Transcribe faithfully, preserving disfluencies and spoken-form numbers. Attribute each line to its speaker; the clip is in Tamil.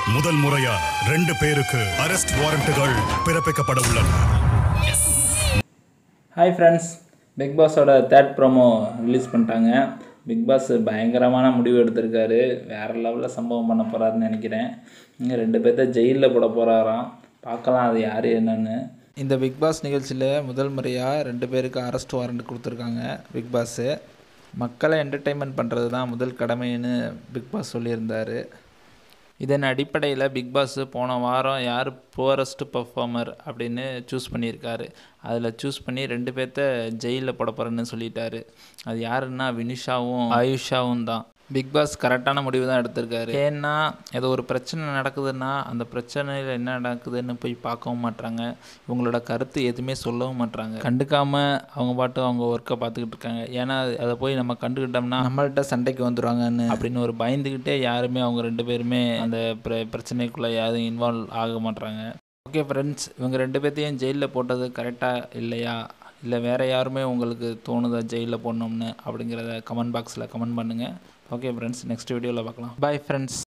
Speaker 1: முதல் முறையா ரெண்டு பேருக்கு அரெஸ்ட் வாரண்ட்டுகள் பிறப்பிக்கப்பட உள்ளன.
Speaker 2: ஹாய் ஃப்ரெண்ட்ஸ், பிக் பாஸோட தேர்ட் ப்ரோமோ ரிலீஸ் பண்ணிட்டாங்க. பிக் பாஸ் பயங்கரமான முடிவு எடுத்திருக்காரு. வேறு லெவலில் சம்பவம் பண்ண போகிறாருன்னு நினைக்கிறேன். இங்கே ரெண்டு பேர்த்த ஜெயிலில் போட போகிறாராம். பார்க்கலாம் அது யார் என்னன்னு. இந்த பிக் பாஸ் நிகழ்ச்சியில் முதல் முறையாக ரெண்டு பேருக்கு அரெஸ்ட் வாரண்ட் கொடுத்துருக்காங்க பிக் பாஸு. மக்களை என்டர்டெயின்மெண்ட் பண்ணுறது தான் முதல் கடமைன்னு பிக் பாஸ் சொல்லியிருந்தார். இதன் அடிப்படையில் பிக் பாஸ் போன வாரம் யார் புவரஸ்ட் பர்ஃபார்மர் அப்படின்னு சூஸ் பண்ணியிருக்காரு. அதில் சூஸ் பண்ணி ரெண்டு பேர்த்த ஜெயிலில் போட போகிறேன்னு சொல்லிட்டாரு. அது யாருன்னா வினிஷாவும் ஆயுஷாவும் தான். பிக் பாஸ் கரெக்டான முடிவு தான் எடுத்திருக்காரு. ஏன்னா ஏதோ ஒரு பிரச்சனை நடக்குதுன்னா அந்த பிரச்சனையில் என்ன நடக்குதுன்னு போய் பார்க்கவும் மாட்றாங்க. இவங்களோட கருத்து எதுவுமே சொல்லவும் மாட்றாங்க. கண்டுக்காமல் அவங்க பாட்டு அவங்க ஒர்க்கை பார்த்துக்கிட்டு இருக்காங்க. ஏன்னா அதை போய் நம்ம கண்டுக்கிட்டோம்னா நம்மள்கிட்ட சண்டைக்கு வந்துடுவாங்கன்னு அப்படின்னு ஒரு பயந்துக்கிட்டே யாருமே அவங்க ரெண்டு பேருமே அந்த பிர பிரச்சனைக்குள்ளே யாரும் இன்வால்வ் ஆக மாட்றாங்க. ஓகே ஃப்ரெண்ட்ஸ், இவங்க ரெண்டு பேர்த்தையும் ஜெயிலில் போட்டது கரெக்டாக இல்லையா, இல்லை வேறு யாருமே உங்களுக்கு தோணுதா ஜெயிலில் போடணும்னு அப்படிங்கிறத கமெண்ட் பாக்ஸில் கமெண்ட் பண்ணுங்கள். ஓகே ஃப்ரெண்ட்ஸ், நெக்ஸ்ட் வீடியோவில் பார்க்கலாம். Bye friends.